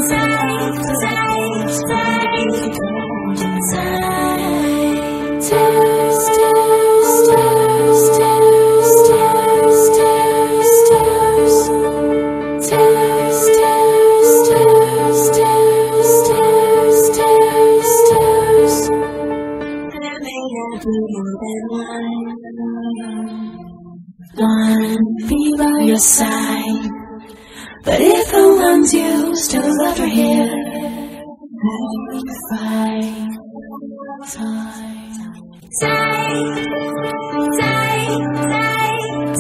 One be by your side, but if the ones you still love are here, I find time. Time, time, time,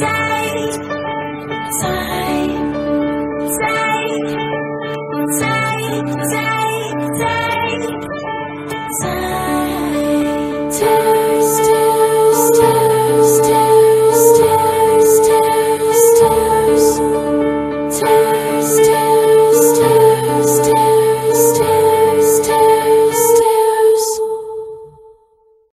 time, time, time, time, time.